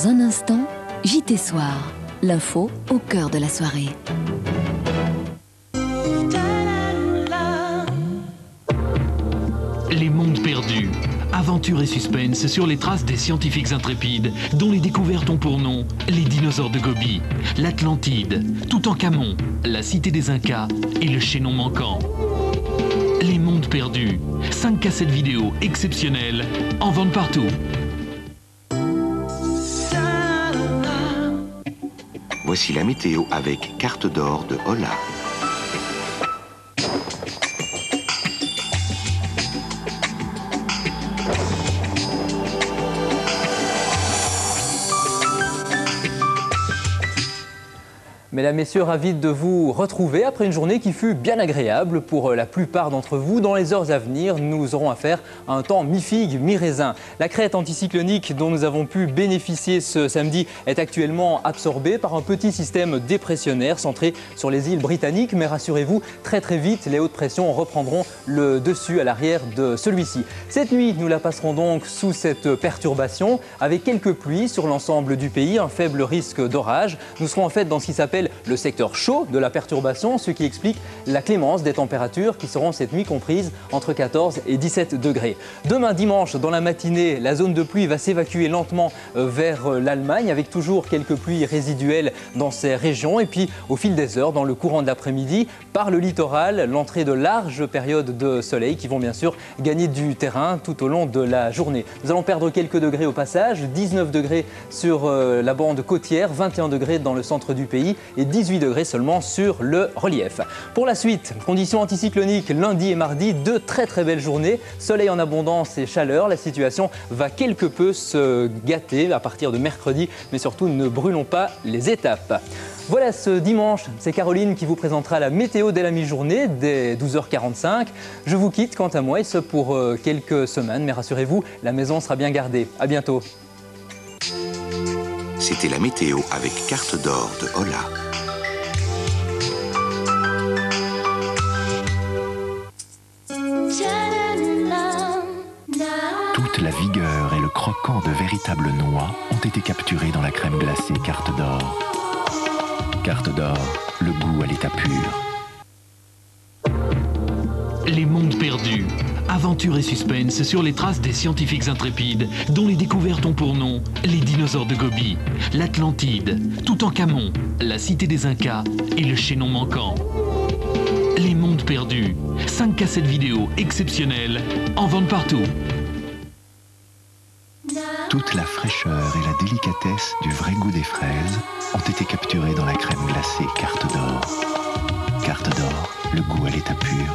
Dans un instant, JT Soir, l'info au cœur de la soirée. Les mondes perdus. Aventure et suspense sur les traces des scientifiques intrépides dont les découvertes ont pour nom les dinosaures de Gobi, l'Atlantide, Toutankhamon, la cité des Incas et le chaînon manquant. Les mondes perdus. 5 cassettes vidéo exceptionnelles en vente partout. Voici la météo avec Carte d'or de Holla. Mesdames, Messieurs, ravi de vous retrouver après une journée qui fut bien agréable pour la plupart d'entre vous. Dans les heures à venir, nous aurons affaire à un temps mi-figue, mi-raisin. La crête anticyclonique dont nous avons pu bénéficier ce samedi est actuellement absorbée par un petit système dépressionnaire centré sur les îles britanniques. Mais rassurez-vous, très vite, les hautes pressions reprendront le dessus à l'arrière de celui-ci. Cette nuit, nous la passerons donc sous cette perturbation avec quelques pluies sur l'ensemble du pays, un faible risque d'orage. Nous serons en fait dans ce qui s'appelle le secteur chaud de la perturbation, ce qui explique la clémence des températures qui seront cette nuit comprises entre 14 et 17 degrés. Demain dimanche, dans la matinée, la zone de pluie va s'évacuer lentement vers l'Allemagne avec toujours quelques pluies résiduelles dans ces régions. Et puis au fil des heures, dans le courant de l'après-midi, par le littoral, l'entrée de larges périodes de soleil qui vont bien sûr gagner du terrain tout au long de la journée. Nous allons perdre quelques degrés au passage, 19 degrés sur la bande côtière, 21 degrés dans le centre du pays et 18 degrés seulement sur le relief. Pour la suite, conditions anticycloniques lundi et mardi, deux très belles journées, soleil en abondance et chaleur. La situation va quelque peu se gâter à partir de mercredi, mais surtout ne brûlons pas les étapes. Voilà, ce dimanche, c'est Caroline qui vous présentera la météo dès la mi-journée, dès 12h45. Je vous quitte quant à moi et ce pour quelques semaines, mais rassurez-vous, la maison sera bien gardée. À bientôt. C'était la météo avec Carte d'or de Holla. Toute la vigueur et le croquant de véritables noix ont été capturés dans la crème glacée Carte d'or. Carte d'or, le goût à l'état pur. Les mondes perdus. Aventure et suspense sur les traces des scientifiques intrépides dont les découvertes ont pour nom les dinosaures de Gobi, l'Atlantide, Toutankhamon, la cité des Incas et le chaînon manquant. Les mondes perdus. 5 cassettes vidéo exceptionnelles en vente partout. Toute la fraîcheur et la délicatesse du vrai goût des fraises ont été capturées dans la crème glacée Carte d'or. Carte d'or, le goût à l'état pur.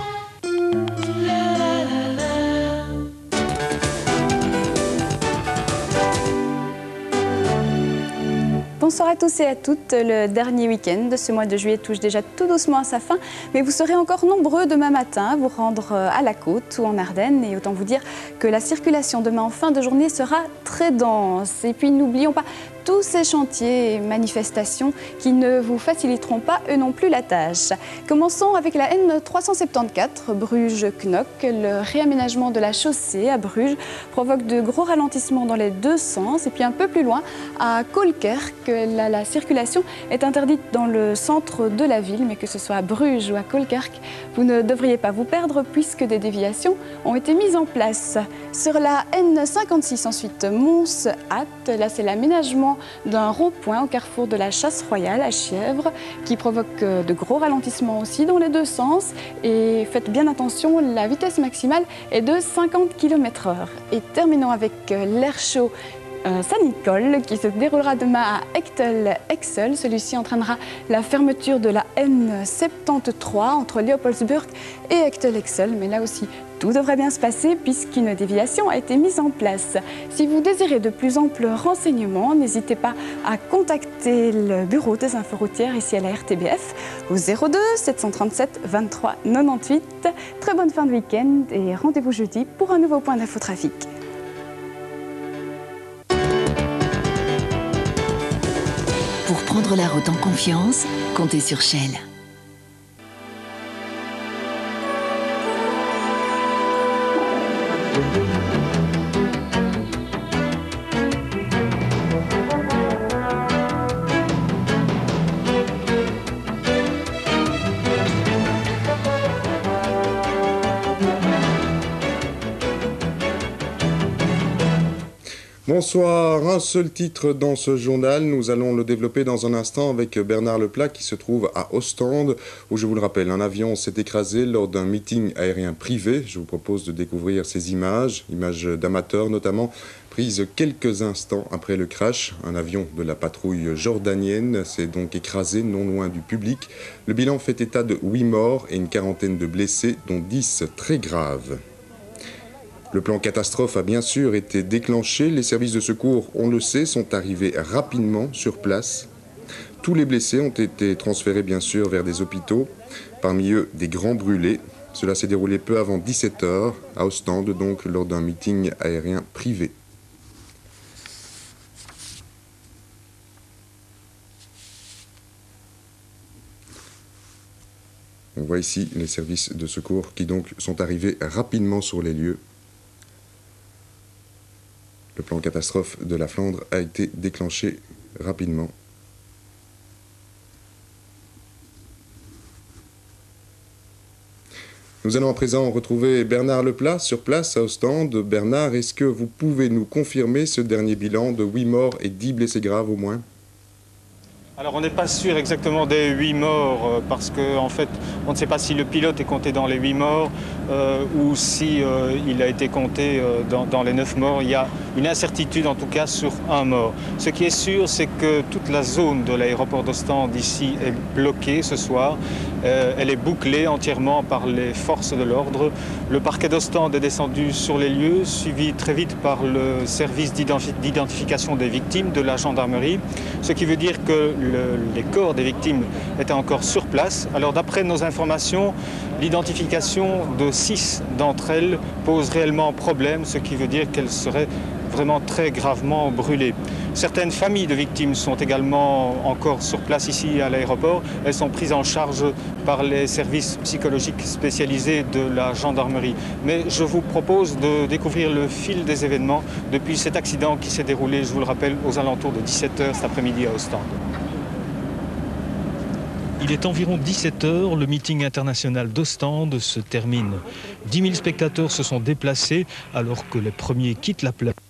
Bonsoir à tous et à toutes. Le dernier week-end de ce mois de juillet touche déjà tout doucement à sa fin, mais vous serez encore nombreux demain matin à vous rendre à la côte ou en Ardennes. Et autant vous dire que la circulation demain en fin de journée sera très dense. Et puis n'oublions pas tous ces chantiers et manifestations qui ne vous faciliteront pas eux non plus la tâche. Commençons avec la N374 Bruges-Knock. Le réaménagement de la chaussée à Bruges provoque de gros ralentissements dans les deux sens. Et puis un peu plus loin, à Kolkerk, la circulation est interdite dans le centre de la ville, mais que ce soit à Bruges ou à Kolkerk, vous ne devriez pas vous perdre puisque des déviations ont été mises en place. Sur la N56 ensuite, Mons-Ath, là c'est l'aménagement d'un rond-point au carrefour de la Chasse Royale à Chièvre qui provoque de gros ralentissements aussi dans les deux sens. Et faites bien attention, la vitesse maximale est de 50 km/h. Et terminons avec l'air chaud Saint-Nicole qui se déroulera demain à Echtel-Exel. Celui-ci entraînera la fermeture de la N73 entre Leopoldsburg et Echtel-Exel. Mais là aussi, tout devrait bien se passer puisqu'une déviation a été mise en place. Si vous désirez de plus amples renseignements, n'hésitez pas à contacter le bureau des infos routières ici à la RTBF au 02 737 23 98. Très bonne fin de week-end et rendez-vous jeudi pour un nouveau point d'infotrafic. Pour prendre la route en confiance, comptez sur Shell. Bonsoir, un seul titre dans ce journal, nous allons le développer dans un instant avec Bernard Leplat qui se trouve à Ostende où, je vous le rappelle, un avion s'est écrasé lors d'un meeting aérien privé. Je vous propose de découvrir ces images d'amateurs notamment, prises quelques instants après le crash. Un avion de la patrouille jordanienne s'est donc écrasé non loin du public. Le bilan fait état de 8 morts et une quarantaine de blessés, dont 10 très graves. Le plan catastrophe a bien sûr été déclenché. Les services de secours, on le sait, sont arrivés rapidement sur place. Tous les blessés ont été transférés bien sûr vers des hôpitaux, parmi eux des grands brûlés. Cela s'est déroulé peu avant 17 h à Ostende, donc lors d'un meeting aérien privé. On voit ici les services de secours qui donc sont arrivés rapidement sur les lieux. Le plan catastrophe de la Flandre a été déclenché rapidement. Nous allons à présent retrouver Bernard Leplat sur place à Ostende. Bernard, est-ce que vous pouvez nous confirmer ce dernier bilan de 8 morts et 10 blessés graves au moins ? Alors on n'est pas sûr exactement des 8 morts parce qu'en fait on ne sait pas si le pilote est compté dans les 8 morts ou si il a été compté dans les 9 morts. Il y a une incertitude en tout cas sur un mort. Ce qui est sûr, c'est que toute la zone de l'aéroport d'Ostende ici est bloquée ce soir. Elle est bouclée entièrement par les forces de l'ordre. Le parquet d'Ostende est descendu sur les lieux, suivi très vite par le service d'identification des victimes de la gendarmerie, ce qui veut dire que les corps des victimes étaient encore sur place. Alors d'après nos informations, l'identification de 6 d'entre elles pose réellement problème, ce qui veut dire qu'elles seraient vraiment très gravement brûlées. Certaines familles de victimes sont également encore sur place ici à l'aéroport. Elles sont prises en charge par les services psychologiques spécialisés de la gendarmerie. Mais je vous propose de découvrir le fil des événements depuis cet accident qui s'est déroulé, je vous le rappelle, aux alentours de 17 h cet après-midi à Ostende. Il est environ 17 h, le meeting international d'Ostende se termine. 10 000 spectateurs se sont déplacés alors que les premiers quittent la place.